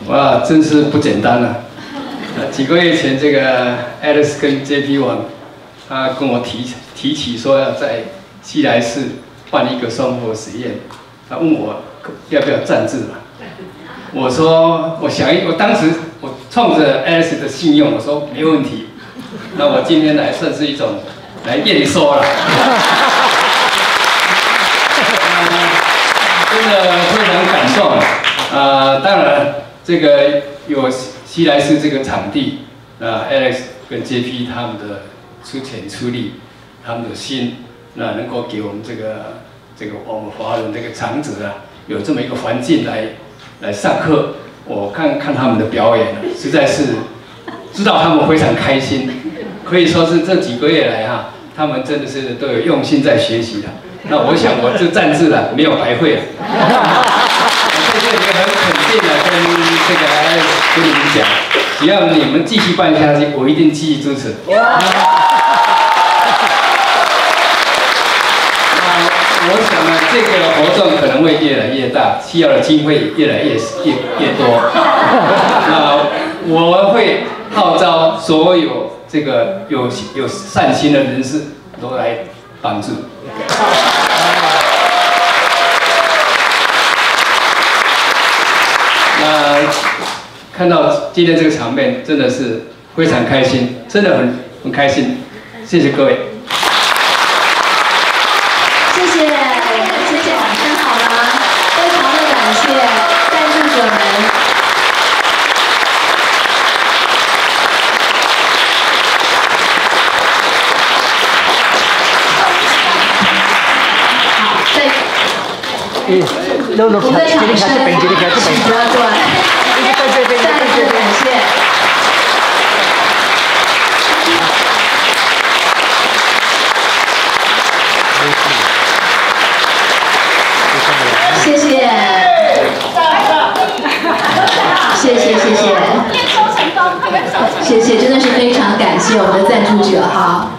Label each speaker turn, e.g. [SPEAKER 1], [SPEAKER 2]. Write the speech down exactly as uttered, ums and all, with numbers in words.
[SPEAKER 1] 哇，真是不简单啊！几个月前，这个 Alex 跟 J P 王，他跟我提提起说要在西来市办一个生活实验，他问我要不要赞助嘛？我说我想一，我当时我冲着 Alex 的信用，我说没问题。那我今天来算是一种来验收了。真的非常感动啊！呃，当然，这个有西来市这个场地，那 Alex 跟 J P 他们的出钱出力，他们的心，那能够给我们这个这个我们华人这个长者啊，有这么一个环境来来上课。我看看他们的表演，实在是知道他们非常开心，可以说是这几个月来哈，他们真的是都有用心在学习的。那我想我这赞助了没有白费啊！我在这里很肯定的跟这个 Alex 跟你们讲，只要你们继续办下去，我一定继续支持。那我想呢，这个活动可能会越来越大，需要的经费越来越越越多。那我会号召所有这个有有善心的人士都来帮助。那看到今天这个场面，真的是非常开心，真的很很开心，谢谢各位。
[SPEAKER 2] 谢谢，谢谢掌声好了，非常的感谢赞助者们。
[SPEAKER 3] 嗯，我们的掌声是不要断，再次感谢。谢谢，谢谢谢谢，谢谢，真的是非常感谢我们的赞助者哈。